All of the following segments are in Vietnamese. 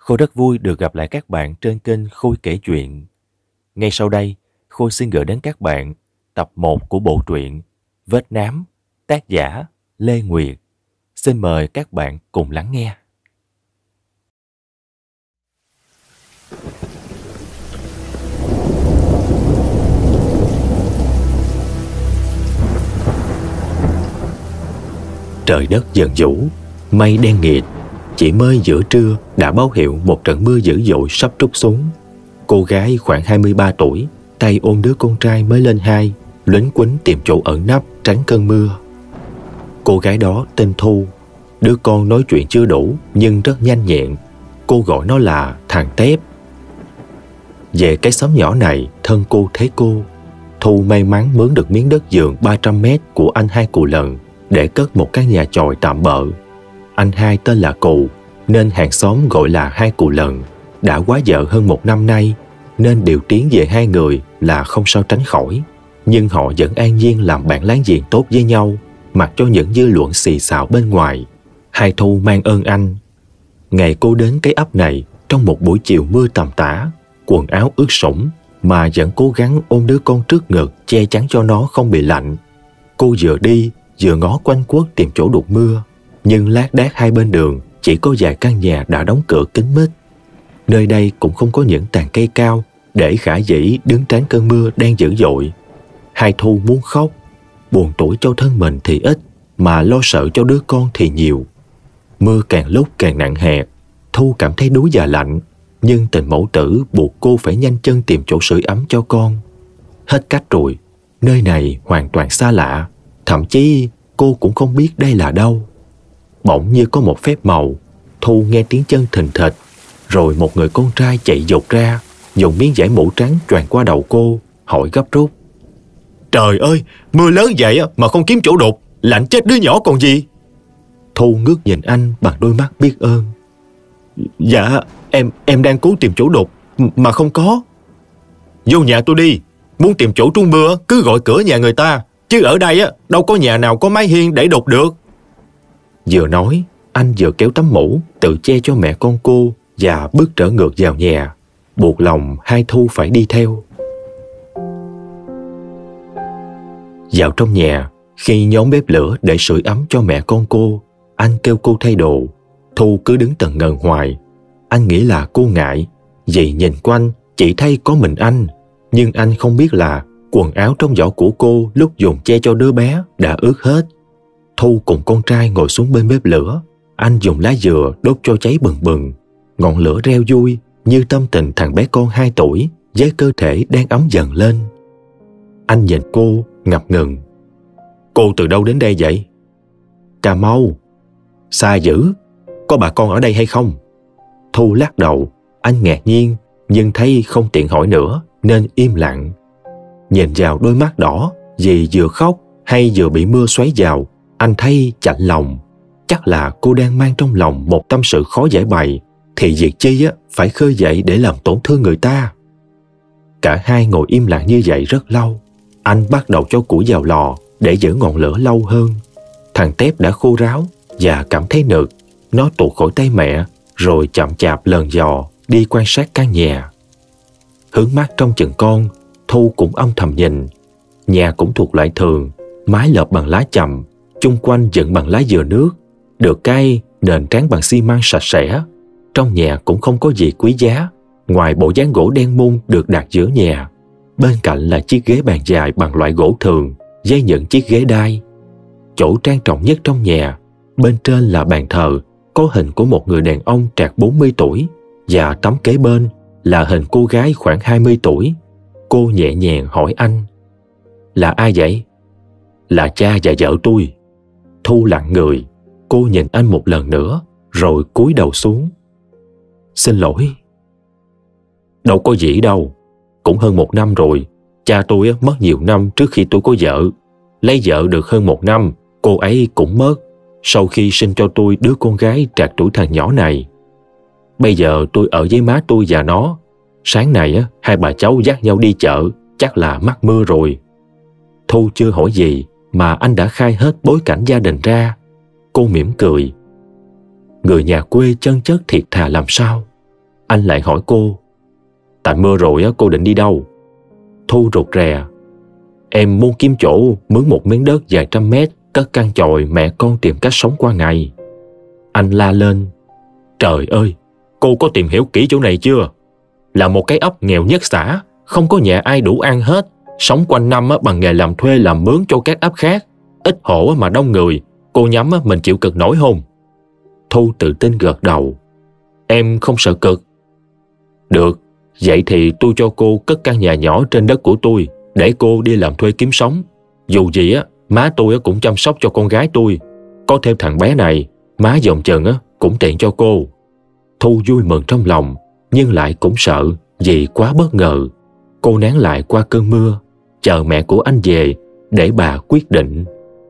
Khôi rất vui được gặp lại các bạn trên kênh Khôi kể chuyện. Ngay sau đây, Khôi xin gửi đến các bạn tập 1 của bộ truyện Vết Nám, tác giả Lê Nguyệt. Xin mời các bạn cùng lắng nghe. Trời đất dần dũ, mây đen nghịt. Chỉ mới giữa trưa đã báo hiệu một trận mưa dữ dội sắp trút xuống. Cô gái khoảng 23 tuổi, tay ôm đứa con trai mới lên 2, luếnh quýnh tìm chỗ ẩn nấp tránh cơn mưa. Cô gái đó tên Thu. Đứa con nói chuyện chưa đủ nhưng rất nhanh nhẹn. Cô gọi nó là thằng Tép. Về cái xóm nhỏ này, thân cô thế cô. Thu may mắn mướn được miếng đất vườn 300 mét của anh Hai Cù Lần để cất một căn nhà chòi tạm bợ. Anh Hai tên là Cù, nên hàng xóm gọi là Hai Cù Lần. Đã quá vợ hơn 1 năm nay, nên điều tiếng về hai người là không sao tránh khỏi. Nhưng họ vẫn an nhiên làm bạn láng giềng tốt với nhau, mặc cho những dư luận xì xào bên ngoài. Hai Thu mang ơn anh. Ngày cô đến cái ấp này trong một buổi chiều mưa tầm tã, quần áo ướt sũng mà vẫn cố gắng ôm đứa con trước ngực che chắn cho nó không bị lạnh. Cô vừa đi vừa ngó quanh quất tìm chỗ đục mưa, nhưng lác đác hai bên đường chỉ có vài căn nhà đã đóng cửa kín mít. Nơi đây cũng không có những tàn cây cao để khả dĩ đứng tránh cơn mưa đang dữ dội. Hai Thu muốn khóc, buồn tủi cho thân mình thì ít, mà lo sợ cho đứa con thì nhiều. Mưa càng lúc càng nặng hạt, Thu cảm thấy đuối và lạnh, nhưng tình mẫu tử buộc cô phải nhanh chân tìm chỗ sưởi ấm cho con. Hết cách rồi, nơi này hoàn toàn xa lạ, thậm chí cô cũng không biết đây là đâu. Bỗng như có một phép màu, Thu nghe tiếng chân thình thịch, rồi một người con trai chạy dột ra, dùng miếng vải mũ trắng choàng qua đầu cô, hỏi gấp rút: "Trời ơi, mưa lớn vậy mà không kiếm chỗ đục, lạnh chết đứa nhỏ còn gì?" Thu ngước nhìn anh bằng đôi mắt biết ơn. "Dạ, em đang cố tìm chỗ đục mà không có." "Vô nhà tôi đi, muốn tìm chỗ trú mưa cứ gọi cửa nhà người ta, chứ ở đây đâu có nhà nào có mái hiên để đục được." Vừa nói, anh vừa kéo tấm mũ tự che cho mẹ con cô và bước trở ngược vào nhà, buộc lòng Hai Thu phải đi theo. Vào trong nhà, khi nhóm bếp lửa để sưởi ấm cho mẹ con cô, anh kêu cô thay đồ. Thu cứ đứng tần ngần hoài. Anh nghĩ là cô ngại, vì nhìn quanh chỉ thấy có mình anh, nhưng anh không biết là quần áo trong giỏ của cô lúc dùng che cho đứa bé đã ướt hết. Thu cùng con trai ngồi xuống bên bếp lửa. Anh dùng lá dừa đốt cho cháy bừng bừng. Ngọn lửa reo vui như tâm tình thằng bé con 2 tuổi với cơ thể đang ấm dần lên. Anh nhìn cô ngập ngừng. "Cô từ đâu đến đây vậy?" "Cà Mau." "Xa dữ, có bà con ở đây hay không?" Thu lắc đầu. Anh ngạc nhiên nhưng thấy không tiện hỏi nữa nên im lặng. Nhìn vào đôi mắt đỏ vì vừa khóc hay vừa bị mưa xoáy vào, anh thấy chạnh lòng. Chắc là cô đang mang trong lòng một tâm sự khó giải bày, thì việc chi phải khơi dậy để làm tổn thương người ta. Cả hai ngồi im lặng như vậy rất lâu. Anh bắt đầu cho củi vào lò để giữ ngọn lửa lâu hơn. Thằng Tép đã khô ráo và cảm thấy nực. Nó tuột khỏi tay mẹ rồi chậm chạp lờn dò đi quan sát căn nhà. Hướng mắt trong chừng con, Thu cũng âm thầm nhìn. Nhà cũng thuộc loại thường, mái lợp bằng lá chầm, chung quanh dựng bằng lá dừa nước, được cái nền tráng bằng xi măng sạch sẽ. Trong nhà cũng không có gì quý giá, ngoài bộ dáng gỗ đen mun được đặt giữa nhà. Bên cạnh là chiếc ghế bàn dài bằng loại gỗ thường với những chiếc ghế đai. Chỗ trang trọng nhất trong nhà, bên trên là bàn thờ có hình của một người đàn ông trạc 40 tuổi, và tấm kế bên là hình cô gái khoảng 20 tuổi. Cô nhẹ nhàng hỏi anh: "Là ai vậy?" "Là cha và vợ tôi." Thu lặng người. Cô nhìn anh một lần nữa rồi cúi đầu xuống. "Xin lỗi." "Đâu có gì đâu. Cũng hơn 1 năm rồi. Cha tôi mất nhiều năm trước khi tôi có vợ. Lấy vợ được hơn 1 năm, cô ấy cũng mất sau khi sinh cho tôi đứa con gái trạc tuổi thằng nhỏ này. Bây giờ tôi ở với má tôi và nó. Sáng này hai bà cháu dắt nhau đi chợ, chắc là mắc mưa rồi." Thu chưa hỏi gì mà anh đã khai hết bối cảnh gia đình ra. Cô mỉm cười. Người nhà quê chân chất thiệt thà làm sao. Anh lại hỏi cô: Tạnh mưa rồi cô định đi đâu? Thu rụt rè: Em muốn kiếm chỗ mướn một miếng đất vài trăm mét, cất căn chòi mẹ con tìm cách sống qua ngày. Anh la lên: Trời ơi, cô có tìm hiểu kỹ chỗ này chưa? Là một cái ấp nghèo nhất xã, không có nhà ai đủ ăn hết, sống quanh năm bằng nghề làm thuê làm mướn cho các ấp khác. Ít hộ mà đông người, cô nhắm mình chịu cực nổi không? Thu tự tin gật đầu: Em không sợ cực. Được, vậy thì tôi cho cô cất căn nhà nhỏ trên đất của tôi để cô đi làm thuê kiếm sống. Dù gì má tôi cũng chăm sóc cho con gái tôi. Có thêm thằng bé này, má dòm chừng cũng tiện cho cô. Thu vui mừng trong lòng, nhưng lại cũng sợ vì quá bất ngờ. Cô nén lại qua cơn mưa, chờ mẹ của anh về để bà quyết định.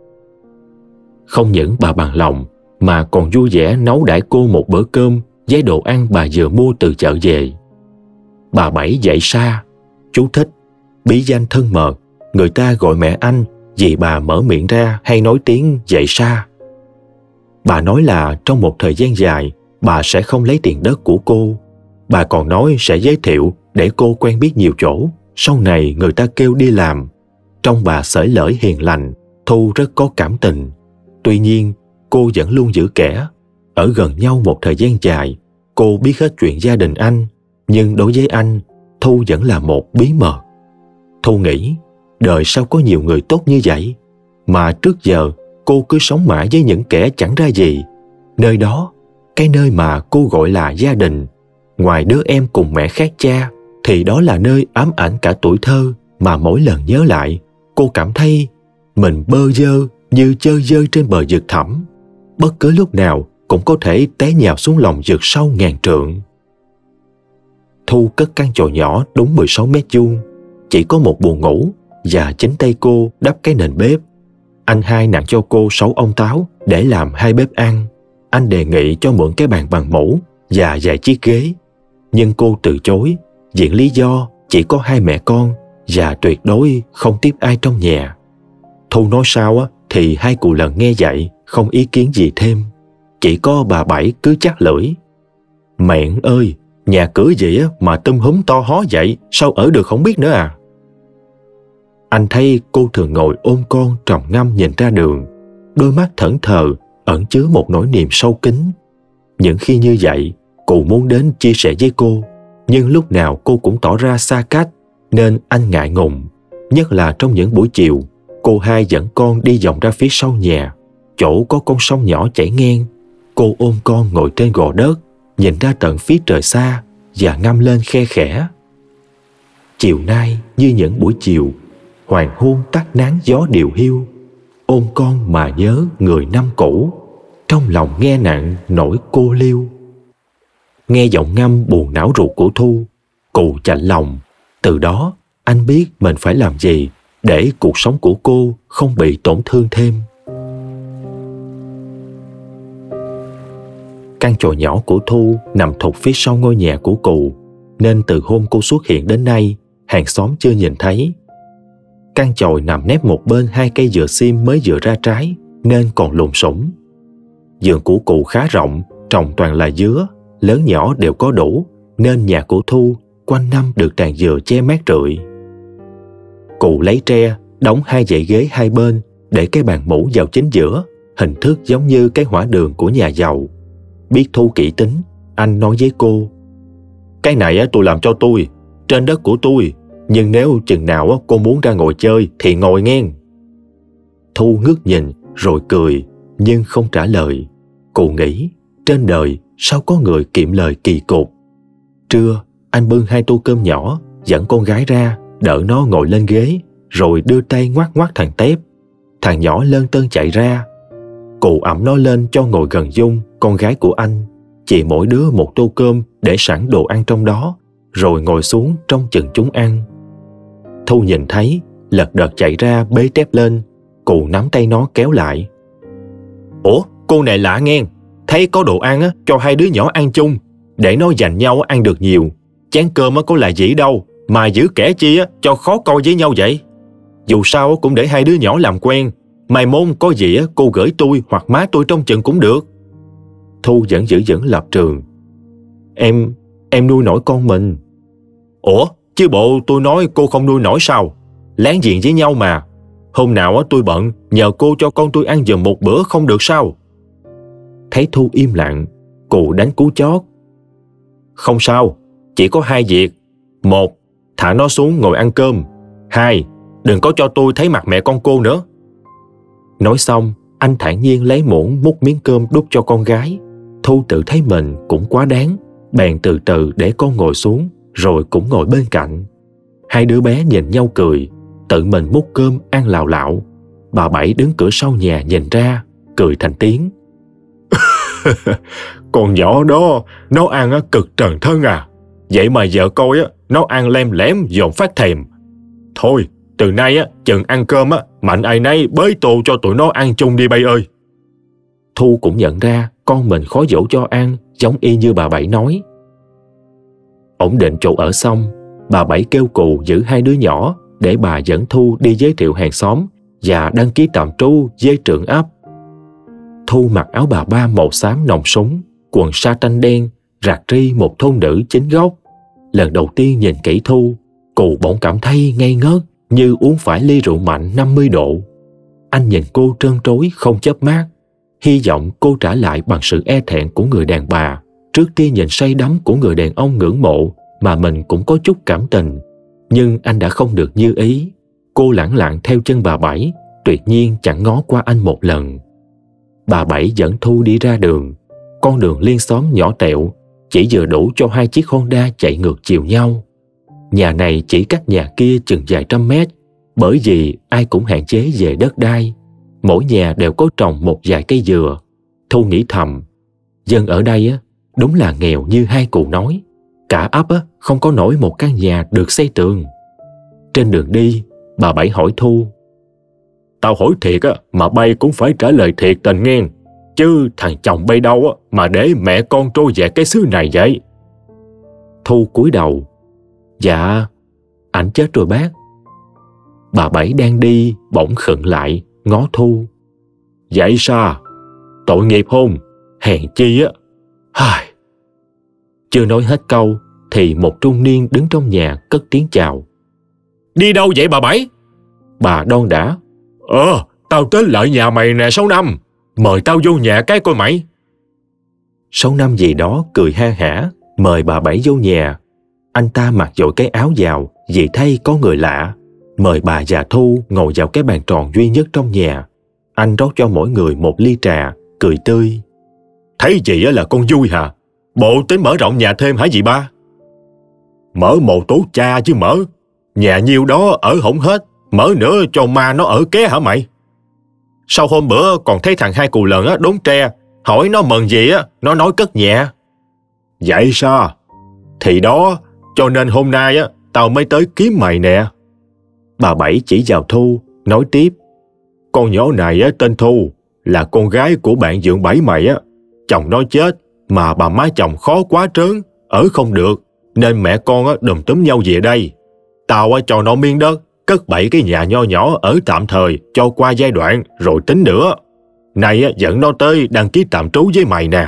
Không những bà bằng lòng, mà còn vui vẻ nấu đãi cô một bữa cơm với đồ ăn bà vừa mua từ chợ về. Bà Bảy dạy Sa, chú thích, bí danh thân mật, người ta gọi mẹ anh vì bà mở miệng ra hay nói tiếng dạy Sa. Bà nói là trong một thời gian dài, bà sẽ không lấy tiền đất của cô. Bà còn nói sẽ giới thiệu để cô quen biết nhiều chỗ, sau này người ta kêu đi làm. Trong bà xởi lởi hiền lành, Thu rất có cảm tình. Tuy nhiên, cô vẫn luôn giữ kẽ. Ở gần nhau một thời gian dài, cô biết hết chuyện gia đình anh, nhưng đối với anh, Thu vẫn là một bí mật. Thu nghĩ, đời sao có nhiều người tốt như vậy, mà trước giờ cô cứ sống mãi với những kẻ chẳng ra gì. Nơi đó, cái nơi mà cô gọi là gia đình, ngoài đứa em cùng mẹ khác cha, thì đó là nơi ám ảnh cả tuổi thơ, mà mỗi lần nhớ lại, cô cảm thấy mình bơ vơ như chơi dơi trên bờ vực thẳm. Bất cứ lúc nào cũng có thể té nhào xuống lòng vực sâu ngàn trượng. Thu cất căn chòi nhỏ đúng 16 mét vuông, chỉ có một buồng ngủ và chính tay cô đắp cái nền bếp. Anh hai nặng cho cô 6 ông táo để làm 2 bếp ăn. Anh đề nghị cho mượn cái bàn bằng mũ và vài chiếc ghế, nhưng cô từ chối, viện lý do chỉ có 2 mẹ con và tuyệt đối không tiếp ai trong nhà. Thu nói sao thì hai cụ lần nghe vậy không ý kiến gì thêm. Chỉ có bà Bảy cứ chắc lưỡi: Mẹn ơi, nhà cửa gì mà húm to hó vậy, sao ở được không biết nữa à? Anh thấy cô thường ngồi ôm con trầm ngâm nhìn ra đường, đôi mắt thẫn thờ ẩn chứa một nỗi niềm sâu kín. Những khi như vậy, cụ muốn đến chia sẻ với cô, nhưng lúc nào cô cũng tỏ ra xa cách, nên anh ngại ngùng. Nhất là trong những buổi chiều, cô hai dẫn con đi vòng ra phía sau nhà, chỗ có con sông nhỏ chảy ngang. Cô ôm con ngồi trên gò đất, nhìn ra tận phía trời xa và ngâm lên khe khẽ: Chiều nay như những buổi chiều, hoàng hôn tắt nắng gió điều hiu, ôm con mà nhớ người năm cũ, trong lòng nghe nặng nỗi cô liêu. Nghe giọng ngâm buồn não ruột của Thu, cụ chạnh lòng. Từ đó anh biết mình phải làm gì để cuộc sống của cô không bị tổn thương thêm. Căn chòi nhỏ của Thu nằm thụt phía sau ngôi nhà của cụ, nên từ hôm cô xuất hiện đến nay, hàng xóm chưa nhìn thấy. Căn chòi nằm nép một bên 2 cây dừa sim mới vừa ra trái, nên còn lùm xùm. Vườn của cụ khá rộng, trồng toàn là dứa, lớn nhỏ đều có đủ, nên nhà của Thu quanh năm được tràn dừa che mát rượi. Cụ lấy tre đóng 2 dãy ghế hai bên, để cái bàn mũ vào chính giữa, hình thức giống như cái hỏa đường của nhà giàu. Biết Thu kỹ tính, anh nói với cô: Cái này tôi làm cho tôi, trên đất của tôi, nhưng nếu chừng nào cô muốn ra ngồi chơi thì ngồi ngang. Thu ngước nhìn rồi cười, nhưng không trả lời. Cụ nghĩ, trên đời sao có người kiệm lời kỳ cục. Trưa, anh bưng 2 tô cơm nhỏ, dẫn con gái ra, đỡ nó ngồi lên ghế, rồi đưa tay ngoắc ngoắc thằng Tép. Thằng nhỏ lơn tơn chạy ra. Cụ ẵm nó lên cho ngồi gần Dung, con gái của anh. Chỉ mỗi đứa một tô cơm để sẵn đồ ăn trong đó, rồi ngồi xuống trông chừng chúng ăn. Thu nhìn thấy, lật đật chạy ra bế Tép lên. Cụ nắm tay nó kéo lại: Ủa, cô này lạ nghe, thấy có đồ ăn cho 2 đứa nhỏ ăn chung, để nó giành nhau ăn được nhiều. Chén cơm có là dĩ đâu, mà giữ kẻ chi cho khó coi với nhau vậy. Dù sao cũng để 2 đứa nhỏ làm quen, mai mốt có gì cô gửi tôi hoặc má tôi trông chừng cũng được. Thu vẫn giữ vững lập trường: em nuôi nổi con mình. Ủa, chứ bộ tôi nói cô không nuôi nổi sao? Láng giềng với nhau mà. Hôm nào tôi bận, nhờ cô cho con tôi ăn giùm một bữa không được sao? Thấy Thu im lặng, cụ đánh cú chót. Không sao, chỉ có 2 việc. 1, thả nó xuống ngồi ăn cơm. 2, đừng có cho tôi thấy mặt mẹ con cô nữa. Nói xong, anh thản nhiên lấy muỗng múc miếng cơm đút cho con gái. Thu tự thấy mình cũng quá đáng, bèn từ từ để con ngồi xuống, rồi cũng ngồi bên cạnh. Hai đứa bé nhìn nhau cười, tự mình múc cơm ăn lạo lạo. Bà Bảy đứng cửa sau nhà nhìn ra, cười thành tiếng. Con nhỏ đó, nó ăn cực trần thân à. Vậy mà vợ coi nó ăn lem lém dồn phát thèm. Thôi, từ nay chừng ăn cơm mạnh ai nấy bới tô cho tụi nó ăn chung đi bay ơi. Thu cũng nhận ra con mình khó dỗ cho ăn, giống y như bà Bảy nói. Ổn định chỗ ở xong, bà Bảy kêu cụ giữ 2 đứa nhỏ để bà dẫn Thu đi giới thiệu hàng xóm và đăng ký tạm trú với trưởng ấp. Thu mặc áo bà ba màu xám nòng súng, quần sa tanh đen, rạc ri một thôn nữ chính gốc. Lần đầu tiên nhìn kỹ Thu, cụ bỗng cảm thấy ngây ngớt như uống phải ly rượu mạnh 50 độ. Anh nhìn cô trơn trối không chớp mắt, hy vọng cô trả lại bằng sự e thẹn của người đàn bà trước tia nhìn say đắm của người đàn ông ngưỡng mộ mà mình cũng có chút cảm tình. Nhưng anh đã không được như ý. Cô lẳng lặng theo chân bà Bảy, tuyệt nhiên chẳng ngó qua anh một lần. Bà Bảy dẫn Thu đi ra đường. Con đường liên xóm nhỏ tẹo, chỉ vừa đủ cho 2 chiếc Honda chạy ngược chiều nhau. Nhà này chỉ cách nhà kia chừng vài trăm mét, bởi vì ai cũng hạn chế về đất đai. Mỗi nhà đều có trồng một vài cây dừa. Thu nghĩ thầm, dân ở đây đúng là nghèo như hai cụ nói. Cả ấp không có nổi một căn nhà được xây tường. Trên đường đi, bà Bảy hỏi Thu. Tao hỏi thiệt mà bay cũng phải trả lời thiệt tình nghe. Chứ thằng chồng bay đâu mà để mẹ con trôi dạt cái xứ này vậy? Thu cúi đầu. Dạ, ảnh chết rồi bác. Bà Bảy đang đi bỗng khựng lại, ngó Thu. Vậy sao? Tội nghiệp hôn, hèn chi á. Chưa nói hết câu thì một trung niên đứng trong nhà cất tiếng chào. Đi đâu vậy bà Bảy? Bà đon đả. Tao tới lại nhà mày nè Sáu Năm. Mời tao vô nhà cái coi mày. Sáu Năm gì đó cười ha hả, mời bà Bảy vô nhà. Anh ta mặc vội cái áo vào vì thấy có người lạ. Mời bà và Thu ngồi vào cái bàn tròn duy nhất trong nhà. Anh rót cho mỗi người một ly trà, cười tươi. Thấy gì là con vui hả? Bộ tính mở rộng nhà thêm hả dì ba? Mở mồ tố cha chứ mở. Nhà nhiêu đó ở hổng hết, mở nữa cho ma nó ở ké hả mày? Sau hôm bữa còn thấy thằng Hai Cù Lần đốn tre, hỏi nó mần gì nó nói cất nhẹ. Vậy sao? Thì đó, cho nên hôm nay tao mới tới kiếm mày nè. Bà Bảy chỉ vào Thu, nói tiếp. Con nhỏ này tên Thu, là con gái của bạn dượng Bảy mày Chồng nó chết, mà bà má chồng khó quá trớn, ở không được, nên mẹ con đùm túm nhau về đây. Tao cho nó miếng đất, cất 7 cái nhà nho nhỏ ở tạm thời cho qua giai đoạn rồi tính nữa. Này dẫn nó tới đăng ký tạm trú với mày nè.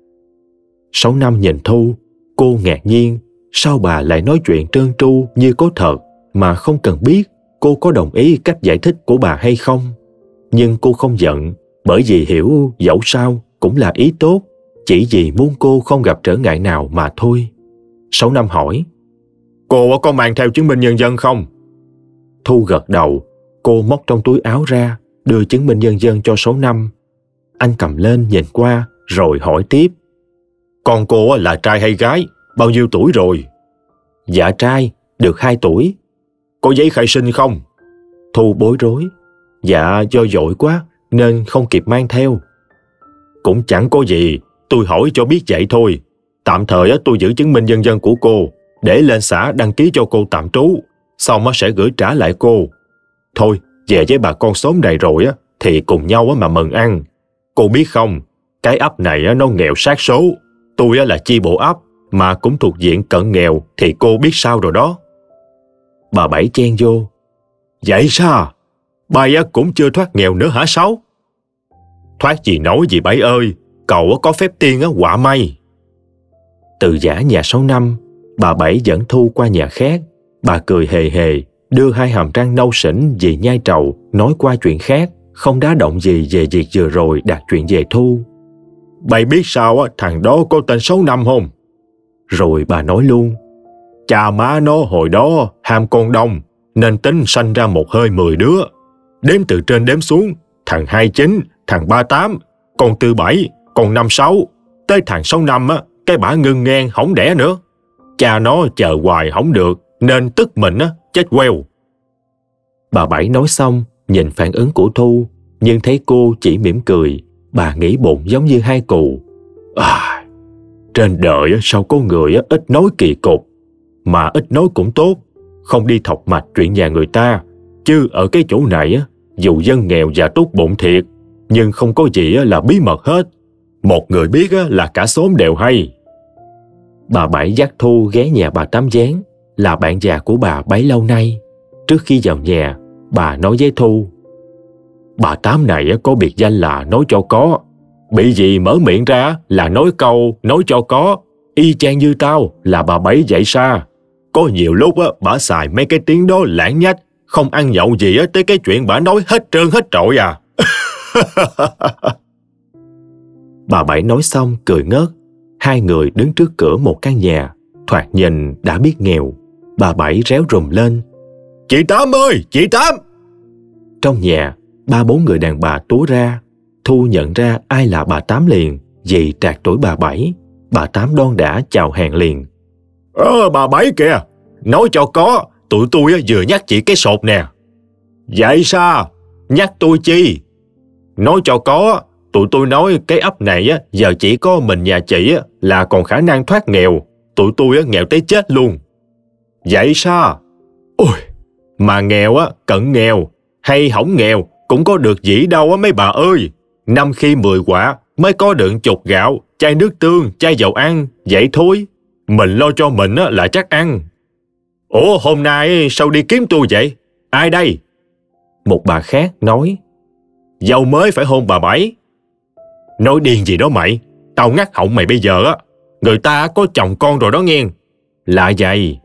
6 năm nhìn Thu, cô ngạc nhiên sao bà lại nói chuyện trơn tru như có thật mà không cần biết cô có đồng ý cách giải thích của bà hay không. Nhưng cô không giận, bởi vì hiểu dẫu sao cũng là ý tốt, chỉ vì muốn cô không gặp trở ngại nào mà thôi. 6 năm hỏi. Cô có mang theo chứng minh nhân dân không? Thu gật đầu. Cô móc trong túi áo ra, đưa chứng minh nhân dân cho 6 năm. Anh cầm lên nhìn qua rồi hỏi tiếp. Con cô là trai hay gái? Bao nhiêu tuổi rồi? Dạ trai, được 2 tuổi. Có giấy khai sinh không? Thu bối rối. Dạ do vội quá nên không kịp mang theo. Cũng chẳng có gì, tôi hỏi cho biết vậy thôi. Tạm thời tôi giữ chứng minh nhân dân của cô để lên xã đăng ký cho cô tạm trú, xong sẽ gửi trả lại cô. Thôi, về với bà con xóm này rồi thì cùng nhau mà mừng ăn. Cô biết không, cái ấp này nó nghèo sát số. Tôi là chi bộ ấp mà cũng thuộc diện cận nghèo thì cô biết sao rồi đó. Bà Bảy chen vô. Vậy sao? Bay cũng chưa thoát nghèo nữa hả Sáu? Thoát gì nói gì Bảy ơi, cậu có phép tiên quạ may. Từ giã nhà số 5, bà Bảy dẫn Thu qua nhà khác. Bà cười hề hề, đưa hai hàm răng nâu xỉn vì nhai trầu, nói qua chuyện khác, không đá động gì về việc vừa rồi đặt chuyện về Thu. Bày biết sao thằng đó có tên số 5 không? Rồi bà nói luôn. Cha má nó hồi đó ham con đông, nên tính sanh ra một hơi 10 đứa. Đếm từ trên đếm xuống, thằng 29, thằng 38, con 47, con 56, tới thằng số 5 cái bả ngưng ngang không đẻ nữa. Cha nó chờ hoài không được, nên tức mình chết queo. Bà Bảy nói xong, nhìn phản ứng của Thu, nhưng thấy cô chỉ mỉm cười. Bà nghĩ bụng giống như hai cụ. Trên đời sao có người ít nói kỳ cục, mà ít nói cũng tốt, không đi thọc mạch chuyện nhà người ta. Chứ ở cái chỗ này dù dân nghèo và tốt bụng thiệt, nhưng không có gì là bí mật hết. Một người biết là cả xóm đều hay. Bà Bảy dắt Thu ghé nhà bà Tám Gián, là bạn già của bà bấy lâu nay. Trước khi vào nhà, bà nói với Thu. Bà Tám này có biệt danh là nói cho có. Bị gì mở miệng ra là nói câu nói cho có. Y chang như tao là bà Bảy dạy xa. Có nhiều lúc bà xài mấy cái tiếng đó lãng nhách, không ăn nhậu gì tới cái chuyện bà nói hết trơn hết trội à. Bà Bảy nói xong cười ngớt. Hai người đứng trước cửa một căn nhà, thoạt nhìn đã biết nghèo. Bà Bảy réo rùm lên. Chị Tám ơi, chị Tám! Trong nhà, 3-4 người đàn bà túa ra. Thu nhận ra ai là bà Tám liền, vì trạc tuổi bà Bảy. Bà Tám đon đã chào hàng liền. Bà Bảy kìa, nói cho có, tụi tôi vừa nhắc chị cái sột nè. Vậy sao? Nhắc tôi chi? Nói cho có, tụi tôi nói cái ấp này giờ chỉ có mình nhà chị là còn khả năng thoát nghèo. Tụi tôi nghèo tới chết luôn. Vậy sao? Ôi, mà nghèo cận nghèo hay hỏng nghèo cũng có được gì đâu mấy bà ơi. 5 khi 10 quả mới có được chục gạo, chai nước tương, chai dầu ăn. Vậy thôi, mình lo cho mình là chắc ăn. Ủa hôm nay sao đi kiếm tôi vậy? Ai đây? Một bà khác nói. Dâu mới phải hôn bà Bảy. Nói điên gì đó mày? Tao ngắt họng mày bây giờ người ta có chồng con rồi đó nghe. Lạ vậy.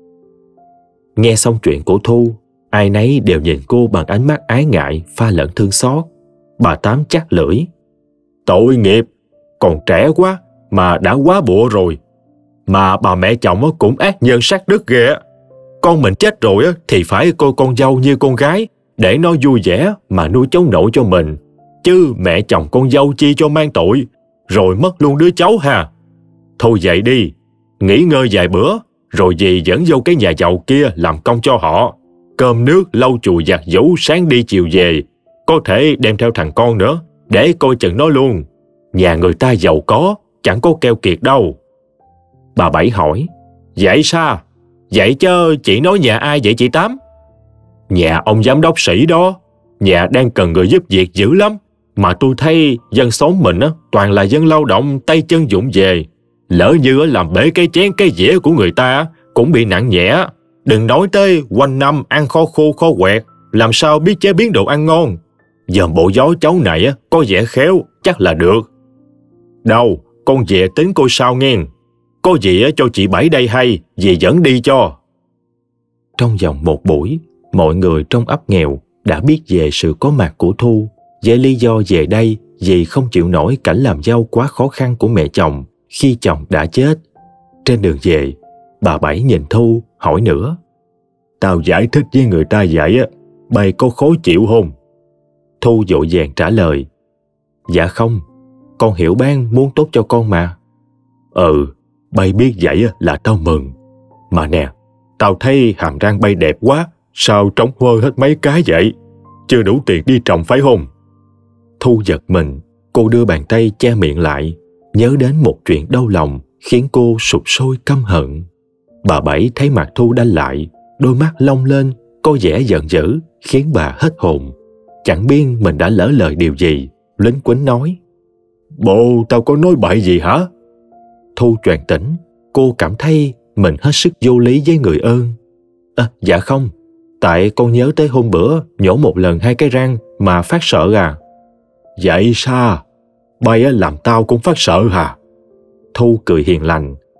Nghe xong chuyện của Thu, ai nấy đều nhìn cô bằng ánh mắt ái ngại pha lẫn thương xót. Bà Tám chắc lưỡi. Tội nghiệp, còn trẻ quá mà đã quá bụa rồi. Mà bà mẹ chồng cũng ác nhân sát đức ghê. Con mình chết rồi thì phải coi con dâu như con gái, để nó vui vẻ mà nuôi cháu nội cho mình. Chứ mẹ chồng con dâu chi cho mang tội, rồi mất luôn đứa cháu ha. Thôi vậy đi, nghỉ ngơi vài bữa, rồi dì dẫn vô cái nhà giàu kia làm công cho họ. Cơm nước, lau chùi giặt giũ, sáng đi chiều về. Có thể đem theo thằng con nữa, để coi chừng nó luôn. Nhà người ta giàu có, chẳng có keo kiệt đâu. Bà Bảy hỏi. Vậy sao? Vậy chứ chị nói nhà ai vậy chị Tám? Nhà ông giám đốc sĩ đó. Nhà đang cần người giúp việc dữ lắm. Mà tôi thấy dân xóm mình toàn là dân lao động tay chân vụng về. Lỡ như làm bể cái chén cái dĩa của người ta cũng bị nặng nhẹ. Đừng nói tới quanh năm ăn kho khô kho quẹt, làm sao biết chế biến đồ ăn ngon. Dòm bộ gió cháu này có vẻ khéo, chắc là được. Đâu, con về tính coi sao nghe. Có gì cho chị Bảy đây hay, dì dẫn đi cho. Trong vòng một buổi, mọi người trong ấp nghèo đã biết về sự có mặt của Thu. Với lý do về đây vì không chịu nổi cảnh làm dâu quá khó khăn của mẹ chồng khi chồng đã chết. Trên đường về, bà Bảy nhìn Thu hỏi nữa. Tao giải thích với người ta vậy bay có khó chịu không? Thu vội vàng trả lời. Dạ không, con hiểu ban muốn tốt cho con mà. Bay biết vậy là tao mừng. Mà nè, tao thấy hàm răng bay đẹp quá, sao trống hơ hết mấy cái vậy? Chưa đủ tiền đi trồng phải không? Thu giật mình, cô đưa bàn tay che miệng lại, nhớ đến một chuyện đau lòng khiến cô sụt sôi căm hận. Bà Bảy thấy mặt Thu đanh lại, đôi mắt long lên, có vẻ giận dữ, khiến bà hết hồn. Chẳng biết mình đã lỡ lời điều gì, lính quýnh nói. Bộ tao có nói bậy gì hả? Thu choàng tỉnh, cô cảm thấy mình hết sức vô lý với người ơn. Dạ không, tại con nhớ tới hôm bữa nhổ một lần 2 cái răng mà phát sợ à. Vậy sao? Bay làm tao cũng phát sợ hả? Thu cười hiền lành.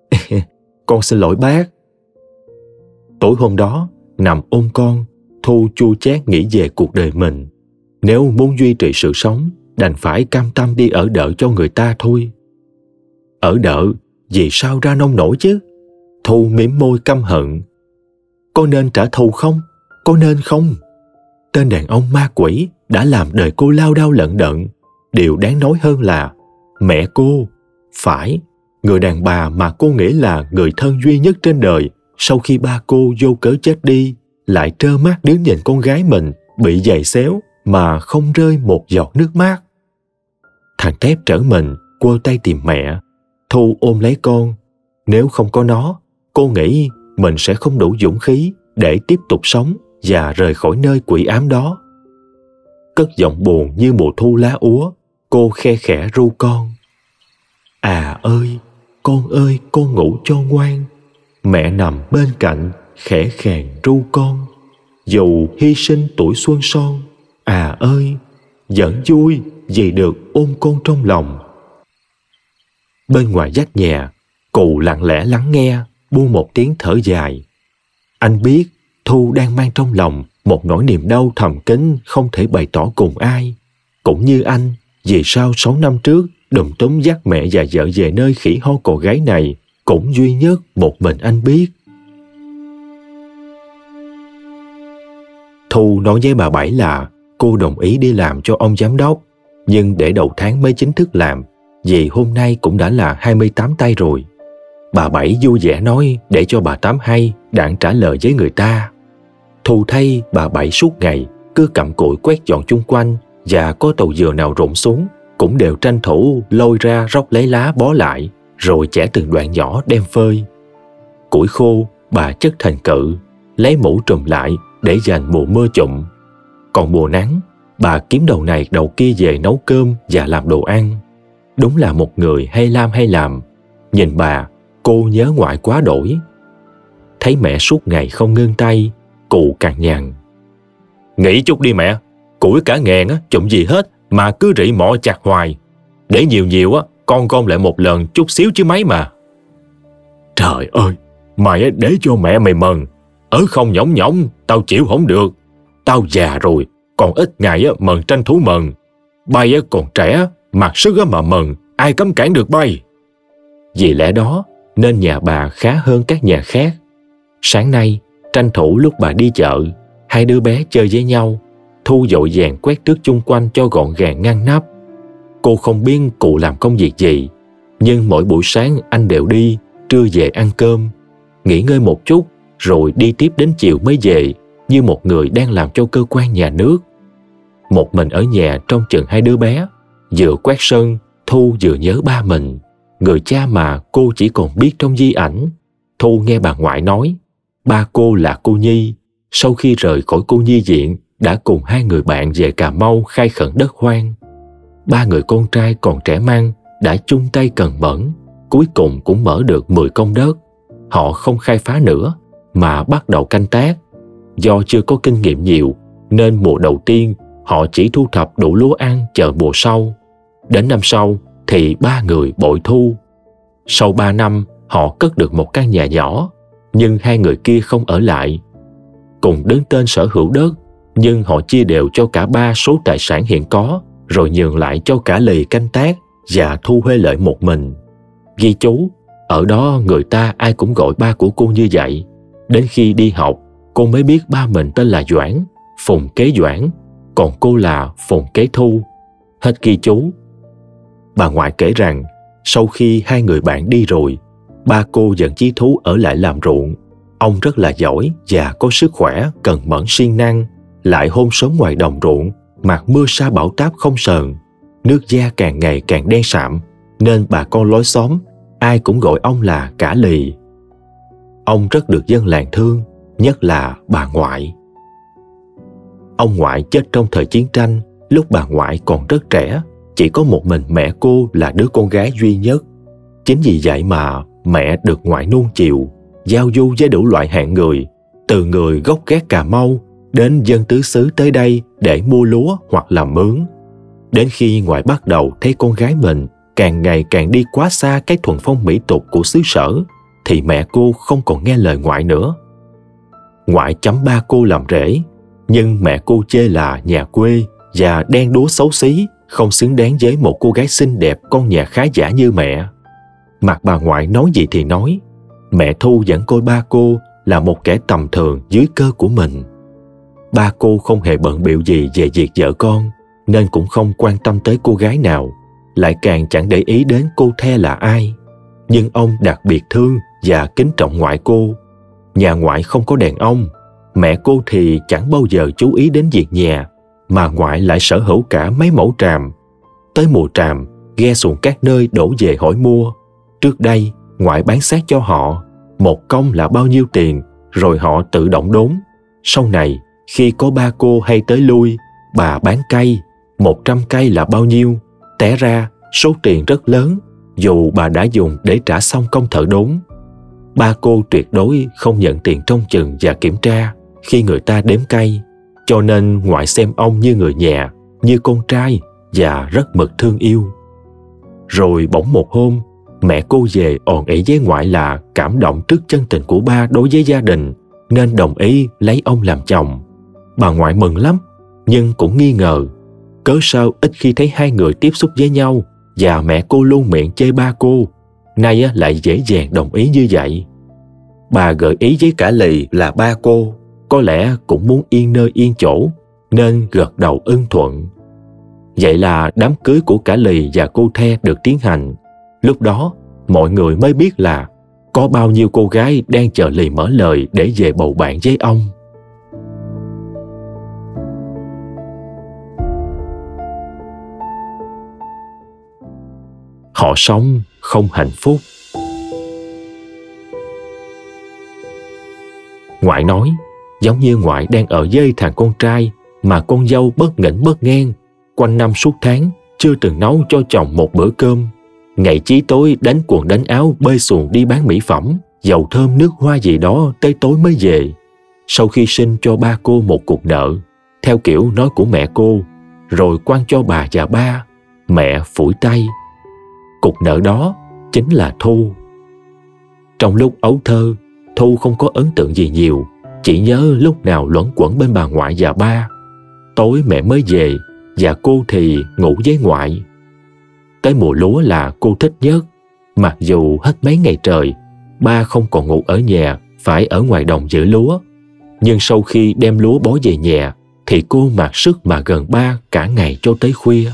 Con xin lỗi bác. Tối hôm đó, nằm ôm con, Thu chua chát nghĩ về cuộc đời mình. Nếu muốn duy trì sự sống, đành phải cam tâm đi ở đợ cho người ta thôi. Ở đợ, vì sao ra nông nổi chứ? Thu mím môi căm hận. Có nên trả thù không? Có nên không? Tên đàn ông ma quỷ đã làm đời cô lao đao lận đận. Điều đáng nói hơn là mẹ cô, phải, người đàn bà mà cô nghĩ là người thân duy nhất trên đời, sau khi ba cô vô cớ chết đi, lại trơ mắt đứng nhìn con gái mình bị giày xéo mà không rơi một giọt nước mắt. Thằng Tép trở mình, quơ tay tìm mẹ. Thu ôm lấy con. Nếu không có nó, cô nghĩ mình sẽ không đủ dũng khí để tiếp tục sống và rời khỏi nơi quỷ ám đó. Cất giọng buồn như mùa thu lá úa, cô khe khẽ ru con. À ơi, con ngủ cho ngoan. Mẹ nằm bên cạnh, khẽ khàng ru con. Dù hy sinh tuổi xuân son, à ơi, vẫn vui vì được ôm con trong lòng. Bên ngoài vách nhà, Cụ lặng lẽ lắng nghe, buông một tiếng thở dài. Anh biết Thu đang mang trong lòng một nỗi niềm đau thầm kín không thể bày tỏ cùng ai. Cũng như anh, vì sao 6 năm trước đùm túm dắt mẹ và vợ về nơi khỉ ho cò gáy này, cũng duy nhất một mình anh biết. Thu nói với bà Bảy là cô đồng ý đi làm cho ông giám đốc, nhưng để đầu tháng mới chính thức làm, vì hôm nay cũng đã là 28 tây rồi. Bà Bảy vui vẻ nói để cho bà Tám hay đặng trả lời với người ta. Thu thấy bà Bảy suốt ngày cứ cặm cụi quét dọn chung quanh, và có tàu dừa nào rụng xuống cũng đều tranh thủ lôi ra róc lấy lá bó lại, rồi chẻ từng đoạn nhỏ đem phơi. Củi khô bà chất thành cự, lấy mũ trùm lại để dành mùa mưa chụm. Còn mùa nắng, bà kiếm đầu này đầu kia về nấu cơm và làm đồ ăn. Đúng là một người hay làm. Nhìn bà, cô nhớ ngoại quá đổi. Thấy mẹ suốt ngày không ngưng tay, Cụ cằn nhằn. Nghỉ chút đi mẹ, củi cả ngàn á, chụm gì hết mà cứ rị mọ chặt hoài. Để nhiều á, con gom lại một lần chút xíu chứ mấy mà. Trời ơi, mày để cho mẹ mày mần. Ở không nhõng nhõng, tao chịu không được. Tao già rồi, còn ít ngày mần tranh thủ mần. Bay còn trẻ, mặc sức mà mần, ai cấm cản được bay. Vì lẽ đó, nên nhà bà khá hơn các nhà khác. Sáng nay, tranh thủ lúc bà đi chợ, hai đứa bé chơi với nhau. Thu vội vàng quét tước chung quanh cho gọn gàng ngăn nắp. Cô không biết Cụ làm công việc gì, nhưng mỗi buổi sáng anh đều đi, trưa về ăn cơm, nghỉ ngơi một chút, rồi đi tiếp đến chiều mới về, như một người đang làm cho cơ quan nhà nước. Một mình ở nhà trông chừng hai đứa bé, vừa quét sân, Thu vừa nhớ ba mình, người cha mà cô chỉ còn biết trong di ảnh. Thu nghe bà ngoại nói, ba cô là cô Nhi, sau khi rời khỏi cô nhi viện, đã cùng hai người bạn về Cà Mau khai khẩn đất hoang. Ba người con trai còn trẻ măng đã chung tay cần mẫn, cuối cùng cũng mở được 10 công đất. Họ không khai phá nữa, mà bắt đầu canh tác. Do chưa có kinh nghiệm nhiều, nên mùa đầu tiên họ chỉ thu thập đủ lúa ăn chờ mùa sau. Đến năm sau thì ba người bội thu. Sau 3 năm, họ cất được một căn nhà nhỏ, nhưng hai người kia không ở lại. Cùng đứng tên sở hữu đất, nhưng họ chia đều cho cả ba số tài sản hiện có, rồi nhường lại cho cả lì canh tác và thu huê lợi một mình. Ghi chú, ở đó người ta ai cũng gọi ba của cô như vậy. Đến khi đi học, cô mới biết ba mình tên là Doãn, Phùng Kế Doãn, còn cô là Phùng Kế Thu. Hết ghi chú. Bà ngoại kể rằng, sau khi hai người bạn đi rồi, ba cô vẫn chí thú ở lại làm ruộng. Ông rất là giỏi và có sức khỏe, cần mẫn siêng năng, lại hôn sống ngoài đồng ruộng, mặt mưa sa bão táp không sờn. Nước da càng ngày càng đen sạm, nên bà con lối xóm ai cũng gọi ông là Cả Lì. Ông rất được dân làng thương, nhất là bà ngoại. Ông ngoại chết trong thời chiến tranh, lúc bà ngoại còn rất trẻ, chỉ có một mình mẹ cô là đứa con gái duy nhất. Chính vì vậy mà mẹ được ngoại nuông chiều, giao du với đủ loại hạng người, từ người gốc gác Cà Mau đến dân tứ xứ tới đây để mua lúa hoặc làm mướn. Đến khi ngoại bắt đầu thấy con gái mình càng ngày càng đi quá xa cái thuần phong mỹ tục của xứ sở, thì mẹ cô không còn nghe lời ngoại nữa. Ngoại chấm ba cô làm rể, nhưng mẹ cô chê là nhà quê và đen đúa xấu xí, không xứng đáng với một cô gái xinh đẹp con nhà khá giả như mẹ. Mặc bà ngoại nói gì thì nói, mẹ Thu vẫn coi ba cô là một kẻ tầm thường dưới cơ của mình. Ba cô không hề bận bịu gì về việc vợ con, nên cũng không quan tâm tới cô gái nào, lại càng chẳng để ý đến cô The là ai. Nhưng ông đặc biệt thương và kính trọng ngoại cô. Nhà ngoại không có đàn ông, mẹ cô thì chẳng bao giờ chú ý đến việc nhà, mà ngoại lại sở hữu cả mấy mẫu tràm. Tới mùa tràm, ghe xuồng các nơi đổ về hỏi mua. Trước đây, ngoại bán xác cho họ, một công là bao nhiêu tiền, rồi họ tự động đốn. Sau này, khi có ba cô hay tới lui, bà bán cây, 100 cây là bao nhiêu? Té ra, số tiền rất lớn, dù bà đã dùng để trả xong công thợ đốn. Ba cô tuyệt đối không nhận tiền trông chừng và kiểm tra khi người ta đếm cây, cho nên ngoại xem ông như người nhà, như con trai và rất mực thương yêu. Rồi bỗng một hôm, mẹ cô về òn ỉ với ngoại là cảm động trước chân tình của ba đối với gia đình, nên đồng ý lấy ông làm chồng. Bà ngoại mừng lắm, nhưng cũng nghi ngờ, cớ sao ít khi thấy hai người tiếp xúc với nhau, và mẹ cô luôn miệng chê ba cô, nay lại dễ dàng đồng ý như vậy. Bà gợi ý với cả Lì là ba cô có lẽ cũng muốn yên nơi yên chỗ, nên gật đầu ưng thuận. Vậy là đám cưới của cả Lì và cô The được tiến hành. Lúc đó, mọi người mới biết là có bao nhiêu cô gái đang chờ Lì mở lời để về bầu bạn với ông. Họ sống không hạnh phúc. Ngoại nói, giống như ngoại đang ở với thằng con trai mà con dâu bất nghỉnh bất ngang, quanh năm suốt tháng chưa từng nấu cho chồng một bữa cơm. Ngày chí tối đánh quần đánh áo bơi xuồng đi bán mỹ phẩm, dầu thơm nước hoa gì đó tới tối mới về. Sau khi sinh cho ba cô một cục nợ, theo kiểu nói của mẹ cô, rồi quăng cho bà và ba, mẹ phủi tay. Cục nợ đó chính là Thu. Trong lúc ấu thơ, Thu không có ấn tượng gì nhiều, chỉ nhớ lúc nào luẩn quẩn bên bà ngoại và ba. Tối mẹ mới về, và cô thì ngủ với ngoại. Tới mùa lúa là cô thích nhất. Mặc dù hết mấy ngày trời, ba không còn ngủ ở nhà, phải ở ngoài đồng giữ lúa. Nhưng sau khi đem lúa bó về nhà, thì cô mặc sức mà gần ba cả ngày cho tới khuya.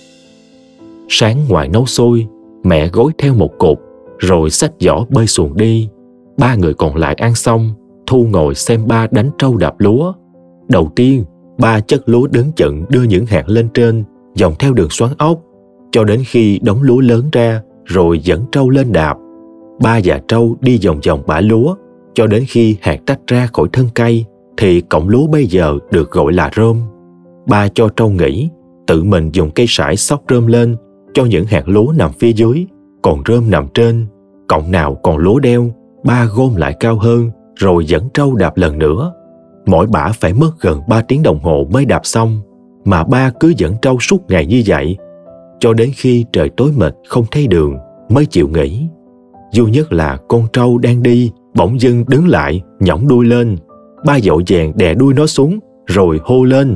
Sáng ngoại nấu xôi, mẹ gối theo một cục, rồi xách giỏ bơi xuồng đi. Ba người còn lại ăn xong, Thu ngồi xem ba đánh trâu đạp lúa. Đầu tiên, ba chất lúa đứng chận đưa những hạt lên trên, dòng theo đường xoắn ốc, cho đến khi đống lúa lớn ra, rồi dẫn trâu lên đạp. Ba và trâu đi vòng vòng bã lúa, cho đến khi hạt tách ra khỏi thân cây, thì cọng lúa bây giờ được gọi là rơm. Ba cho trâu nghỉ, tự mình dùng cây sải xóc rơm lên, cho những hạt lúa nằm phía dưới, còn rơm nằm trên. Cọng nào còn lúa đeo, ba gom lại cao hơn, rồi dẫn trâu đạp lần nữa. Mỗi bả phải mất gần 3 tiếng đồng hồ mới đạp xong, mà ba cứ dẫn trâu suốt ngày như vậy, cho đến khi trời tối mệt không thấy đường mới chịu nghỉ. Vui nhất là con trâu đang đi bỗng dưng đứng lại, nhõng đuôi lên. Ba vội vàng đè đuôi nó xuống, rồi hô lên: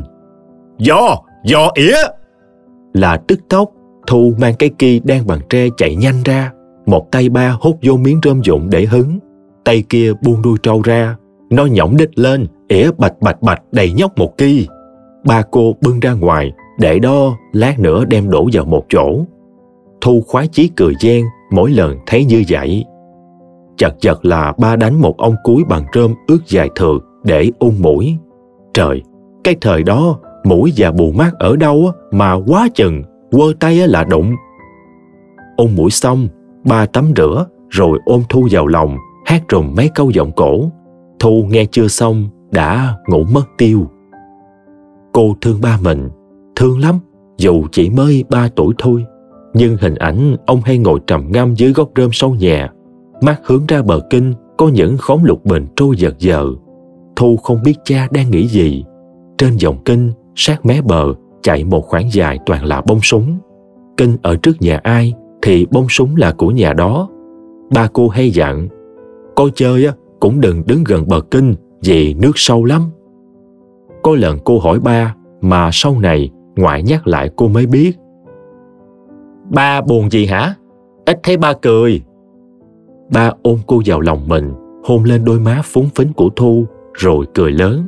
Giò ỉa! Là tức tốc, Thu mang cái ki đang bằng tre chạy nhanh ra. Một tay ba hút vô miếng rơm rụng để hứng, tay kia buông đuôi trâu ra. Nó nhõng đít lên, ỉa bạch bạch đầy nhóc một ki. Ba cô bưng ra ngoài, để đó lát nữa đem đổ vào một chỗ. Thu khoái chí cười gian mỗi lần thấy như vậy. Chật là ba đánh một ong cúi bằng rơm ướt dài thượt để ung mũi. Trời, cái thời đó mũi và bù mắt ở đâu mà quá chừng, quơ tay là đụng. Ung mũi xong, ba tắm rửa rồi ôm Thu vào lòng, hát rùm mấy câu giọng cổ. Thu nghe chưa xong đã ngủ mất tiêu. Cô thương ba mình, thương lắm, dù chỉ mới 3 tuổi thôi. Nhưng hình ảnh ông hay ngồi trầm ngâm dưới gốc rơm sau nhà, mắt hướng ra bờ kinh có những khóm lục bình trôi giật giờ. Thu không biết cha đang nghĩ gì. Trên dòng kinh, sát mé bờ chạy một khoảng dài toàn là bông súng. Kinh ở trước nhà ai thì bông súng là của nhà đó. Ba cô hay dặn: Cô chơi cũng đừng đứng gần bờ kinh vì nước sâu lắm. Có lần cô hỏi ba mà sau này ngoại nhắc lại cô mới biết. Ba buồn gì hả? Ít thấy ba cười. Ba ôm cô vào lòng mình, hôn lên đôi má phúng phính của Thu rồi cười lớn.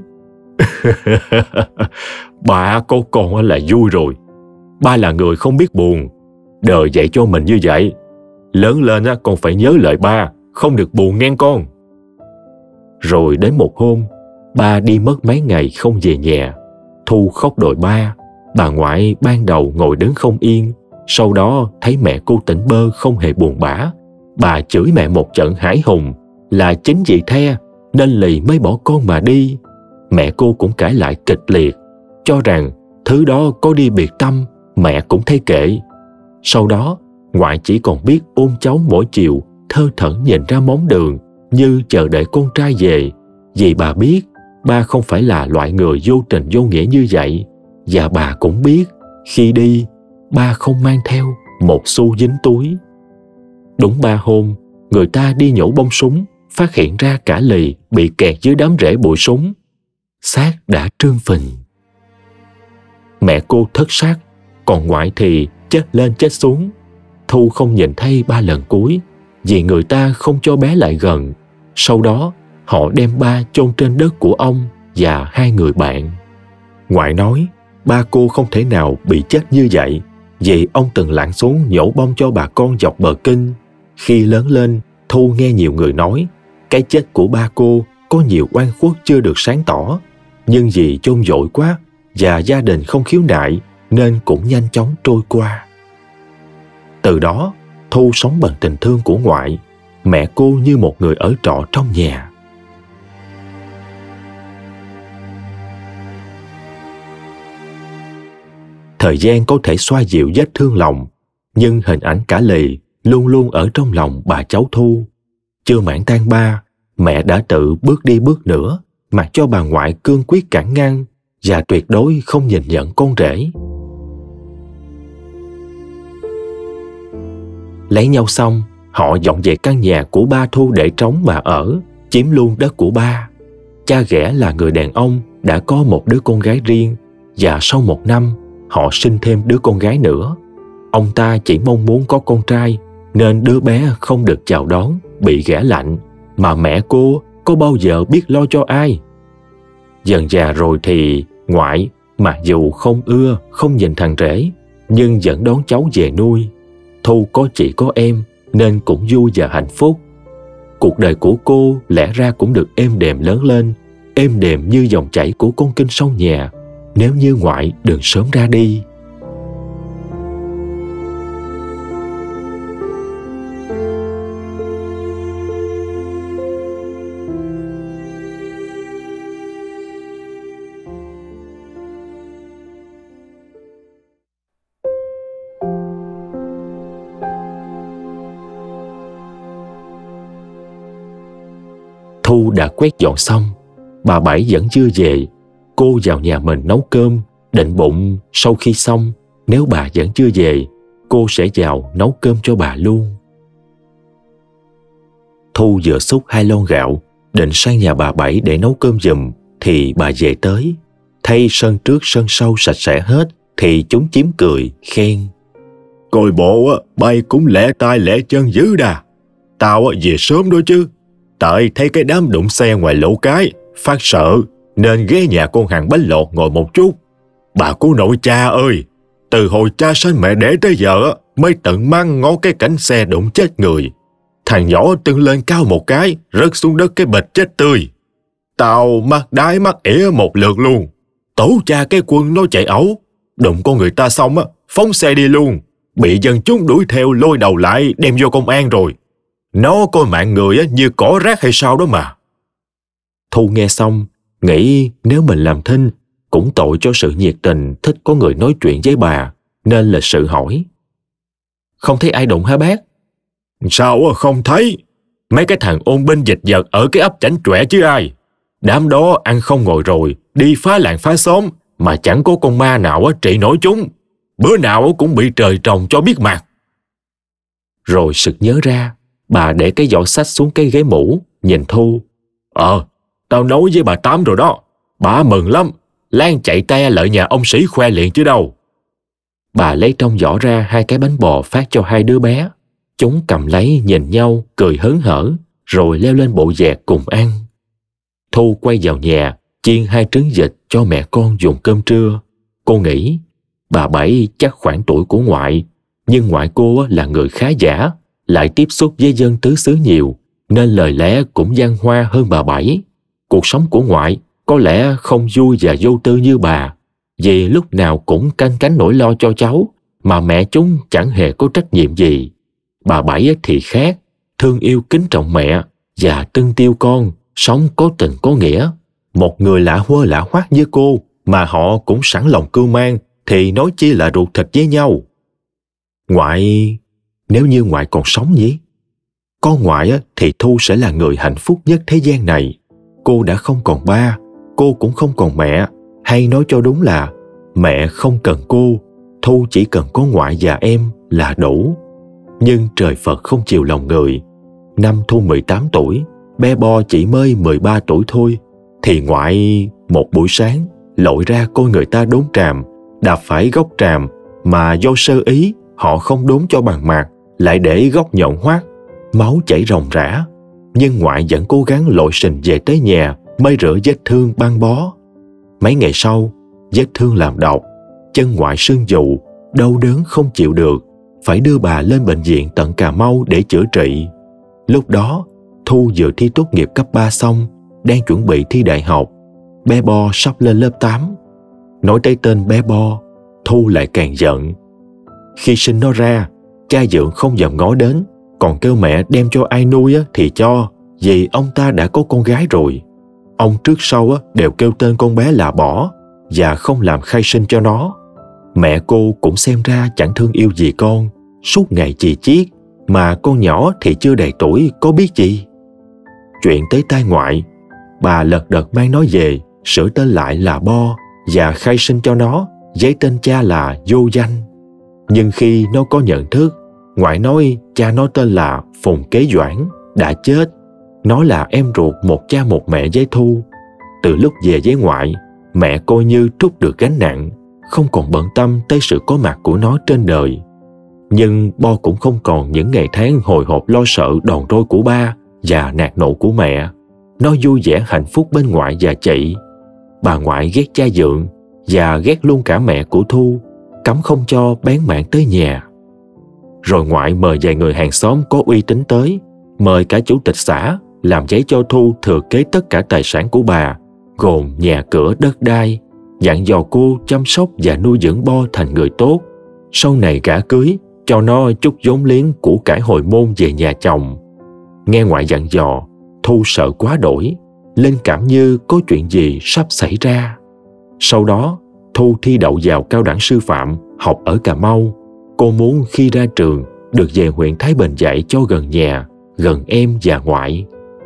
Ba có con là vui rồi. Ba là người không biết buồn. Đời dạy cho mình như vậy. Lớn lên con phải nhớ lời ba, không được buồn nghe con. Rồi đến một hôm, ba đi mất mấy ngày không về nhà. Thu khóc đòi ba. Bà ngoại ban đầu ngồi đứng không yên. Sau đó thấy mẹ cô tỉnh bơ không hề buồn bã. Bà chửi mẹ một trận hãi hùng là chính vì the nên lì mới bỏ con mà đi. Mẹ cô cũng cãi lại kịch liệt, cho rằng thứ đó có đi biệt tâm mẹ cũng thấy kệ. Sau đó ngoại chỉ còn biết ôm cháu mỗi chiều thơ thẩn nhìn ra móng đường như chờ đợi con trai về. Vì bà biết ba không phải là loại người vô tình vô nghĩa như vậy. Và bà cũng biết khi đi ba không mang theo một xu dính túi. Đúng 3 hôm, người ta đi nhổ bông súng, phát hiện ra cả lì bị kẹt dưới đám rễ bụi súng. Xác đã trương phình. Mẹ cô thất xác, còn ngoại thì chết lên chết xuống. Thu không nhìn thấy ba lần cuối vì người ta không cho bé lại gần. Sau đó họ đem ba chôn trên đất của ông và 2 người bạn. Ngoại nói ba cô không thể nào bị chết như vậy vì ông từng lặn xuống nhổ bông cho bà con dọc bờ kinh. Khi lớn lên, Thu nghe nhiều người nói cái chết của ba cô có nhiều oan khuất chưa được sáng tỏ, nhưng vì chôn vội quá và gia đình không khiếu nại nên cũng nhanh chóng trôi qua. Từ đó, Thu sống bằng tình thương của ngoại, mẹ cô như một người ở trọ trong nhà. Thời gian có thể xoa dịu vết thương lòng, nhưng hình ảnh cả lì luôn luôn ở trong lòng bà cháu Thu. Chưa mãn tang ba, mẹ đã tự bước đi bước nữa, mặc cho bà ngoại cương quyết cản ngăn và tuyệt đối không nhìn nhận con rể. Lấy nhau xong, họ dọn về căn nhà của ba Thu để trống mà ở, chiếm luôn đất của ba. Cha ghẻ là người đàn ông đã có một đứa con gái riêng, và sau 1 năm, họ sinh thêm đứa con gái nữa. Ông ta chỉ mong muốn có con trai, nên đứa bé không được chào đón, bị ghẻ lạnh, mà mẹ cô có bao giờ biết lo cho ai. Dần già rồi thì ngoại, mặc dù không ưa, không nhìn thằng rể, nhưng vẫn đón cháu về nuôi. Thu có chị có em, nên cũng vui và hạnh phúc. Cuộc đời của cô lẽ ra cũng được êm đềm lớn lên, êm đềm như dòng chảy của con kênh sông nhà, nếu như ngoại đừng sớm ra đi. Thu đã quét dọn xong, bà Bảy vẫn chưa về. Cô vào nhà mình nấu cơm, định bụng sau khi xong, nếu bà vẫn chưa về, cô sẽ vào nấu cơm cho bà luôn. Thu vừa xúc 2 lon gạo, định sang nhà bà Bảy để nấu cơm giùm, thì bà về tới. Thấy sân trước sân sau sạch sẽ hết, thì chúng chiếm cười, khen. Coi bộ bay cũng lẹ tay lẹ chân dữ đà. Tao về sớm đó chứ. Tại thấy cái đám đụng xe ngoài lỗ cái, phát sợ, nên ghé nhà con hàng bánh lọt ngồi một chút. Bà của nội cha ơi, từ hồi cha sinh mẹ đẻ tới giờ mới tận mắt ngó cái cảnh xe đụng chết người. Thằng nhỏ tưng lên cao một cái, rớt xuống đất cái bịch chết tươi. Tao mắt đái mắt ỉa một lượt luôn. Tổ cha cái quân nó chạy ẩu, đụng con người ta xong phóng xe đi luôn. Bị dân chúng đuổi theo lôi đầu lại đem vô công an rồi. Nó coi mạng người như cỏ rác hay sao đó mà. Thu nghe xong, nghĩ nếu mình làm thinh, cũng tội cho sự nhiệt tình thích có người nói chuyện với bà, nên lịch sự hỏi. Không thấy ai đụng hả bác? Sao không thấy? Mấy cái thằng ôn binh dịch vật ở cái ấp Chảnh Chọe chứ ai. Đám đó ăn không ngồi rồi, đi phá làng phá xóm, mà chẳng có con ma nào trị nổi chúng. Bữa nào cũng bị trời trồng cho biết mặt. Rồi sực nhớ ra, bà để cái giỏ sách xuống cái ghế mũ, nhìn Thu. Tao nói với bà Tám rồi đó. Bà mừng lắm. Lan chạy te lại nhà ông Sĩ khoe liền chứ đâu. Bà lấy trong giỏ ra 2 cái bánh bò phát cho 2 đứa bé. Chúng cầm lấy nhìn nhau cười hớn hở, rồi leo lên bộ dẹt cùng ăn. Thu quay vào nhà chiên 2 trứng vịt cho mẹ con dùng cơm trưa. Cô nghĩ bà Bảy chắc khoảng tuổi của ngoại, nhưng ngoại cô là người khá giả, lại tiếp xúc với dân tứ xứ nhiều, nên lời lẽ cũng văn hoa hơn bà Bảy. Cuộc sống của ngoại có lẽ không vui và vô tư như bà, vì lúc nào cũng canh cánh nỗi lo cho cháu, mà mẹ chúng chẳng hề có trách nhiệm gì. Bà Bảy thì khác, thương yêu kính trọng mẹ và trân tiêu con, sống có tình có nghĩa. Một người lạ hua lạ hoắc như cô mà họ cũng sẵn lòng cưu mang, thì nói chi là ruột thịt với nhau. Ngoại, nếu như ngoại còn sống nhỉ? Con ngoại thì Thu sẽ là người hạnh phúc nhất thế gian này. Cô đã không còn ba, cô cũng không còn mẹ, hay nói cho đúng là mẹ không cần cô, Thu chỉ cần có ngoại và em là đủ. Nhưng trời Phật không chiều lòng người. Năm Thu 18 tuổi, bé Bo chỉ mới 13 tuổi thôi, thì ngoại một buổi sáng lội ra coi người ta đốn tràm, đạp phải gốc tràm mà do sơ ý họ không đốn cho bằng mặt, lại để gốc nhọn hoắt, máu chảy ròng rã. Nhưng ngoại vẫn cố gắng lội sình về tới nhà mới rửa vết thương băng bó. Mấy ngày sau, vết thương làm độc, chân ngoại sưng dụ, đau đớn không chịu được, phải đưa bà lên bệnh viện tận Cà Mau để chữa trị. Lúc đó, Thu vừa thi tốt nghiệp cấp 3 xong, đang chuẩn bị thi đại học. Bé Bo sắp lên lớp 8. Nói tới tên bé Bo, Thu lại càng giận. Khi sinh nó ra, cha Dượng không dám ngó đến, còn kêu mẹ đem cho ai nuôi thì cho, vì ông ta đã có con gái rồi. Ông trước sau đều kêu tên con bé là Bỏ và không làm khai sinh cho nó. Mẹ cô cũng xem ra chẳng thương yêu gì con, suốt ngày chì chiết, mà con nhỏ thì chưa đầy tuổi có biết gì. Chuyện tới tai ngoại, bà lật đật mang nó về, sửa tên lại là Bo và khai sinh cho nó giấy tên cha là vô danh. Nhưng khi nó có nhận thức, ngoại nói cha nó tên là Phùng Kế Doãn, đã chết. Nó là em ruột một cha một mẹ với Thu. Từ lúc về với ngoại, mẹ coi như trút được gánh nặng, không còn bận tâm tới sự có mặt của nó trên đời. Nhưng Bo cũng không còn những ngày tháng hồi hộp lo sợ đòn roi của ba và nạt nộ của mẹ. Nó vui vẻ hạnh phúc bên ngoại và chị. Bà ngoại ghét cha Dượng và ghét luôn cả mẹ của Thu, cấm không cho bén mảng tới nhà. Rồi ngoại mời vài người hàng xóm có uy tín tới, mời cả chủ tịch xã làm giấy cho Thu thừa kế tất cả tài sản của bà, gồm nhà cửa đất đai, dặn dò cô chăm sóc và nuôi dưỡng Bo thành người tốt. Sau này gả cưới, cho nó chút vốn liếng của cải hồi môn về nhà chồng. Nghe ngoại dặn dò, Thu sợ quá đổi, linh cảm như có chuyện gì sắp xảy ra. Sau đó, Thu thi đậu vào cao đẳng sư phạm, học ở Cà Mau. Cô muốn khi ra trường được về huyện Thái Bình dạy cho gần nhà, gần em và ngoại.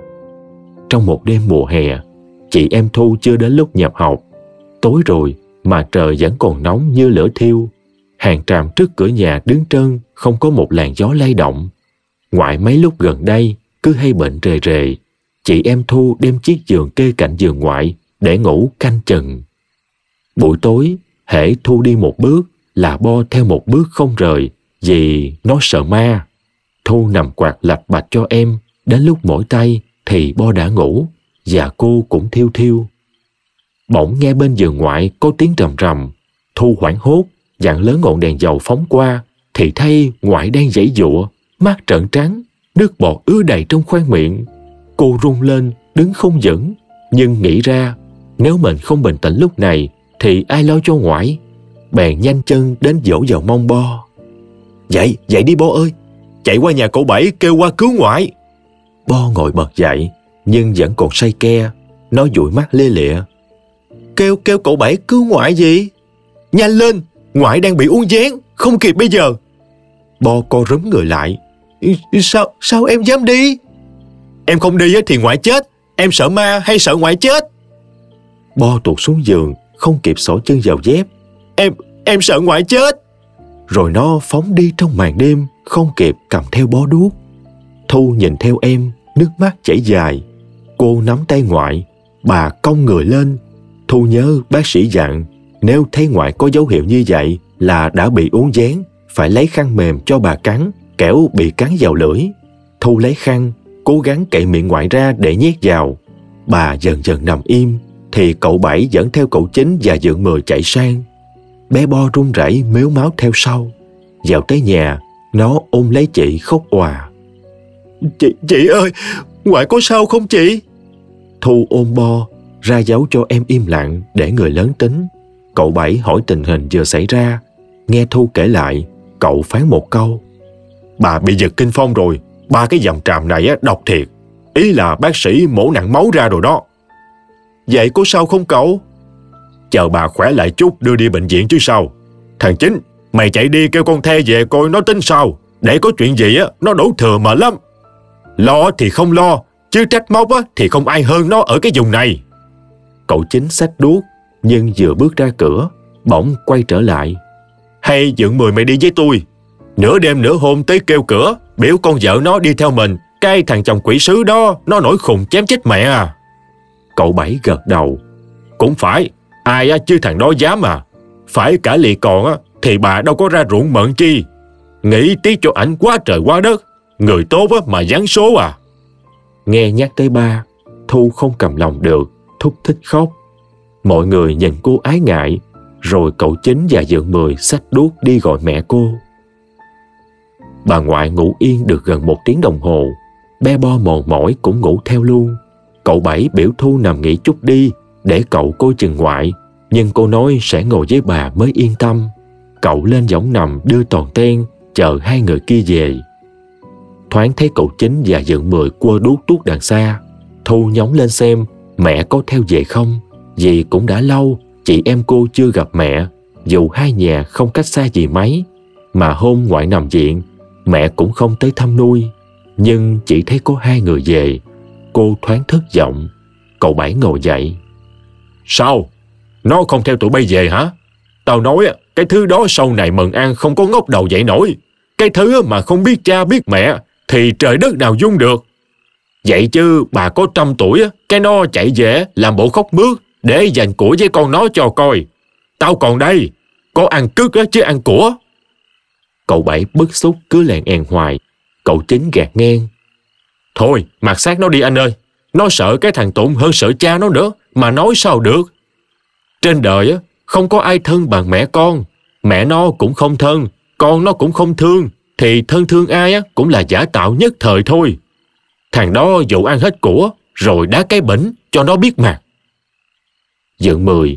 Trong một đêm mùa hè, chị em Thu chưa đến lúc nhập học. Tối rồi mà trời vẫn còn nóng như lửa thiêu. Hàng tràm trước cửa nhà đứng trơn, không có một làn gió lay động. Ngoại mấy lúc gần đây cứ hay bệnh rề rề. Chị em Thu đem chiếc giường kê cạnh giường ngoại để ngủ canh chừng. Buổi tối, hễ Thu đi một bước là Bo theo một bước không rời, vì nó sợ ma. Thu nằm quạt lạch bạch cho em, đến lúc mỏi tay thì Bo đã ngủ, và cô cũng thiêu thiêu. Bỗng nghe bên giường ngoại có tiếng rầm rầm. Thu hoảng hốt, dặn lớn ngọn đèn dầu phóng qua, thì thấy ngoại đang giãy giụa, mắt trợn trắng, nước bọt ứa đầy trong khoang miệng. Cô run lên, đứng không vững, nhưng nghĩ ra nếu mình không bình tĩnh lúc này thì ai lo cho ngoại. Bèn nhanh chân đến dỗ vào mông Bo. Dậy, dậy đi Bo ơi, chạy qua nhà cậu Bảy kêu qua cứu ngoại. Bo ngồi bật dậy, nhưng vẫn còn say ke. Nó dụi mắt lia lịa. Kêu cậu Bảy cứu ngoại gì? Nhanh lên, ngoại đang bị uốn ván, không kịp bây giờ. Bo co rúm người lại. Sao em dám đi? Em không đi thì ngoại chết. Em sợ ma hay sợ ngoại chết? Bo tuột xuống giường, không kịp xỏ chân vào dép. Em sợ ngoại chết. Rồi nó phóng đi trong màn đêm, không kịp cầm theo bó đuốc. Thu nhìn theo em, nước mắt chảy dài. Cô nắm tay ngoại, bà cong người lên. Thu nhớ bác sĩ dặn nếu thấy ngoại có dấu hiệu như vậy là đã bị uốn ván, phải lấy khăn mềm cho bà cắn, kẻo bị cắn vào lưỡi. Thu lấy khăn, cố gắng cậy miệng ngoại ra để nhét vào. Bà dần dần nằm im, thì cậu Bảy dẫn theo cậu Chín và Dượng Mười chạy sang. Bé Bo run rẩy mếu máo theo sau. Vào tới nhà, nó ôm lấy chị khóc òa. Chị ơi, ngoại có sao không chị? Thu ôm Bo, ra dấu cho em im lặng để người lớn tính. Cậu Bảy hỏi tình hình vừa xảy ra. Nghe Thu kể lại, cậu phán một câu. Bà bị giật kinh phong rồi, 3 cái dầm tràm này độc thiệt. Ý là bác sĩ mổ nặng máu ra rồi đó. Vậy có sao không cậu? Chờ bà khỏe lại chút đưa đi bệnh viện chứ sao. Thằng Chính, mày chạy đi kêu con The về coi nó tính sao. Để có chuyện gì nó đổ thừa mà lắm. Lo thì không lo, chứ trách móc thì không ai hơn nó ở cái vùng này. Cậu Chính xách đuốc, nhưng vừa bước ra cửa, bỗng quay trở lại. Hay Dượng Mười mày đi với tôi. Nửa đêm nửa hôm tới kêu cửa, biểu con vợ nó đi theo mình. Cái thằng chồng quỷ sứ đó, nó nổi khùng chém chết mẹ à. Cậu Bảy gật đầu. Cũng phải, ai chứ thằng đó dám à. Phải cả lì còn thì bà đâu có ra ruộng mượn chi. Nghĩ tiếc cho ảnh quá trời quá đất. Người tốt mà giáng số à. Nghe nhắc tới ba, Thu không cầm lòng được, thúc thích khóc. Mọi người nhìn cô ái ngại, rồi cậu Chính và Dượng Mười xách đuốc đi gọi mẹ cô. Bà ngoại ngủ yên được gần 1 tiếng đồng hồ. Bé Bo mòn mỏi cũng ngủ theo luôn. Cậu Bảy biểu Thu nằm nghỉ chút đi để cậu coi chừng ngoại, nhưng cô nói sẽ ngồi với bà mới yên tâm. Cậu lên võng nằm đưa toàn ten, chờ 2 người kia về. Thoáng thấy cậu Chính và Dượng Mười quơ đuốc tuốt đằng xa. Thu nhóng lên xem mẹ có theo về không, vì cũng đã lâu chị em cô chưa gặp mẹ, dù hai nhà không cách xa gì mấy. Mà hôm ngoại nằm viện, mẹ cũng không tới thăm nuôi. Nhưng chỉ thấy có 2 người về. Cô thoáng thất vọng. Cậu Bảy ngồi dậy. Sao? Nó không theo tụi bay về hả? Tao nói cái thứ đó sau này mần ăn không có ngóc đầu dậy nổi. Cái thứ mà không biết cha biết mẹ thì trời đất nào dung được. Vậy chứ bà có 100 tuổi cái nó chạy về làm bộ khóc mướt để dành của với con nó cho coi. Tao còn đây, có ăn cứt chứ ăn của. Cậu Bảy bức xúc cứ lèn èn hoài. Cậu Chính gạt ngang. Thôi mặc xác nó đi anh ơi. Nó sợ cái thằng Tụng hơn sợ cha nó nữa, mà nói sao được. Trên đời không có ai thân bằng mẹ con. Mẹ nó cũng không thân, con nó cũng không thương, thì thân thương ai cũng là giả tạo nhất thời thôi. Thằng đó dụ ăn hết của, rồi đá cái bỉnh cho nó biết mặt. Dượng Mười.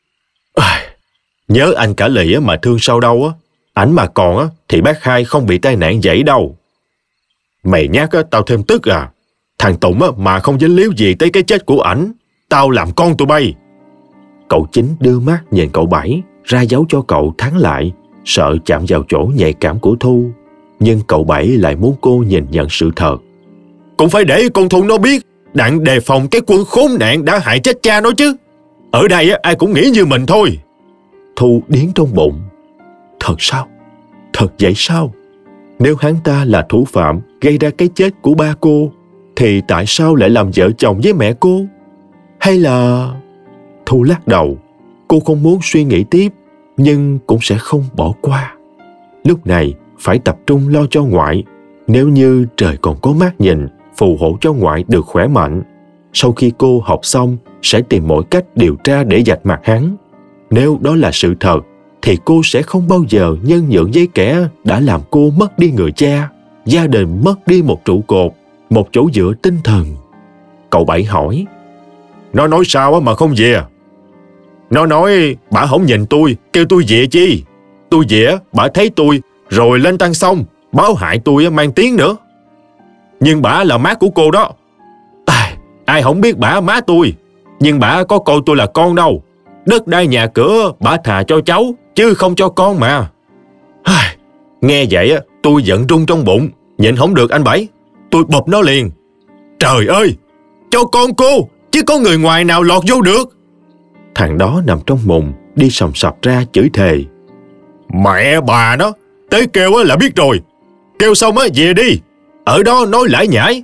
Nhớ anh cả lì mà thương sao đâu. Ảnh mà còn thì bác Hai không bị tai nạn vậy đâu. Mày nhắc tao thêm tức à. Thằng Tụng mà không dính líu gì tới cái chết của ảnh, tao làm con tụi bay. Cậu Chính đưa mắt nhìn cậu Bảy, ra dấu cho cậu thắng lại, sợ chạm vào chỗ nhạy cảm của Thu. Nhưng cậu Bảy lại muốn cô nhìn nhận sự thật. Cũng phải để con Thu nó biết, đặng đề phòng cái quân khốn nạn đã hại chết cha nó chứ. Ở đây ai cũng nghĩ như mình thôi. Thu điến trong bụng. Thật sao? Thật vậy sao? Nếu hắn ta là thủ phạm gây ra cái chết của ba cô, thì tại sao lại làm vợ chồng với mẹ cô? Hay là... Thu lắc đầu. Cô không muốn suy nghĩ tiếp, nhưng cũng sẽ không bỏ qua. Lúc này phải tập trung lo cho ngoại. Nếu như trời còn có mắt nhìn, phù hộ cho ngoại được khỏe mạnh. Sau khi cô học xong, sẽ tìm mọi cách điều tra để vạch mặt hắn. Nếu đó là sự thật, thì cô sẽ không bao giờ nhân nhượng với kẻ đã làm cô mất đi người cha, gia đình mất đi một trụ cột, một chỗ dựa tinh thần. Cậu Bảy hỏi. Nó nói sao mà không về? Nó nói bà không nhìn tôi, kêu tôi về chi. Tôi về, bà thấy tôi, rồi lên tăng xong, báo hại tôi mang tiếng nữa. Nhưng bà là má của cô đó. Ai không biết bà má tôi, nhưng bà có coi tôi là con đâu. Đất đai nhà cửa bà thà cho cháu, chứ không cho con mà. Nghe vậy tôi giận run trong bụng, nhịn không được anh Bảy. Tôi bụp nó liền. Trời ơi, cho con cô, chứ có người ngoài nào lọt vô được. Thằng đó nằm trong mùng, đi sầm sập ra chửi thề. Mẹ bà nó, tới kêu là biết rồi. Kêu xong về đi, ở đó nói lải nhải.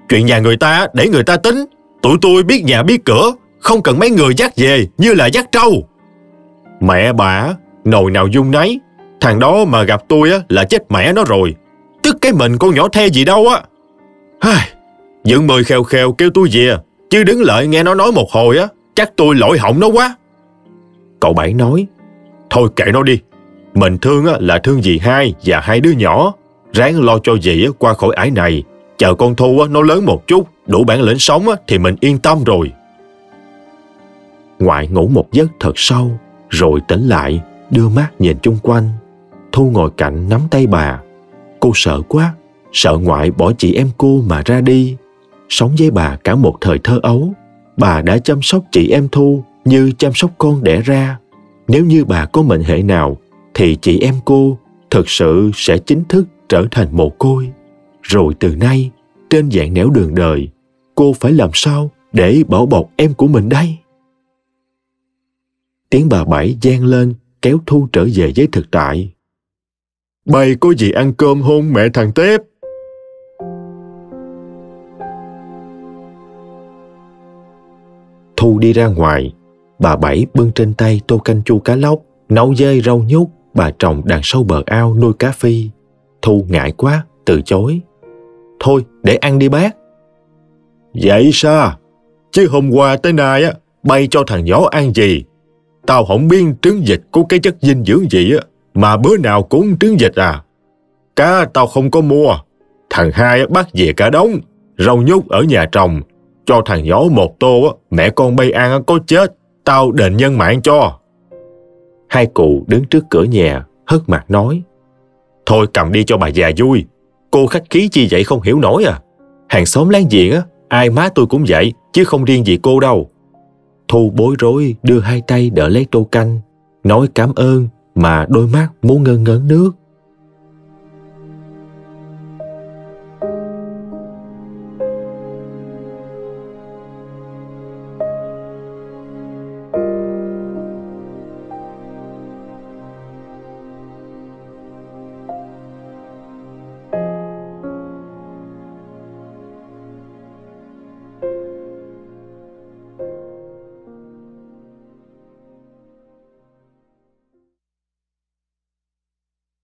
Chuyện nhà người ta để người ta tính. Tụi tôi biết nhà biết cửa, không cần mấy người dắt về như là dắt trâu. Mẹ bà, nồi nào dung nấy. Thằng đó mà gặp tôi là chết mẹ nó rồi. Tức cái mình con nhỏ the gì đâu á. Dựng mời khèo khèo kêu tôi về, chứ đứng lại nghe nó nói một hồi chắc tôi lỗi họng nó quá. Cậu Bảy nói, thôi kệ nó đi. Mình thương là thương dì hai và hai đứa nhỏ. Ráng lo cho dì qua khỏi ải này. Chờ con Thu nó lớn một chút, đủ bản lĩnh sống thì mình yên tâm rồi. Ngoại ngủ một giấc thật sâu, rồi tỉnh lại, đưa mắt nhìn chung quanh. Thu ngồi cạnh nắm tay bà. Cô sợ quá, sợ ngoại bỏ chị em cô mà ra đi. Sống với bà cả một thời thơ ấu, bà đã chăm sóc chị em Thu như chăm sóc con đẻ ra. Nếu như bà có mệnh hệ nào, thì chị em cô thực sự sẽ chính thức trở thành mồ côi. Rồi từ nay, trên dạng nẻo đường đời, cô phải làm sao để bảo bọc em của mình đây? Tiếng bà Bảy vang lên kéo Thu trở về với thực tại. Bay có gì ăn cơm hôn mẹ thằng Tép? Thu đi ra ngoài, bà Bảy bưng trên tay tô canh chua cá lóc, nấu dơi rau nhút bà trồng đằng sau bờ ao nuôi cá phi. Thu ngại quá, từ chối. Thôi, để ăn đi bác. Vậy sao? Chứ hôm qua tới nay bay cho thằng nhỏ ăn gì? Tao không biết trứng vịt có cái chất dinh dưỡng gì mà bữa nào cũng trứng vịt à. Cá tao không có mua. Thằng hai bắt về cả đống. Rau nhút ở nhà trồng. Cho thằng nhỏ một tô, mẹ con bay ăn có chết, tao đền nhân mạng cho. Hai cụ đứng trước cửa nhà, hất mặt nói. Thôi cầm đi cho bà già vui. Cô khách khí chi vậy không hiểu nổi à. Hàng xóm láng giềng ai má tôi cũng vậy, chứ không riêng gì cô đâu. Thu bối rối đưa hai tay đỡ lấy tô canh, nói cảm ơn mà đôi mắt muốn ngấn ngấn nước.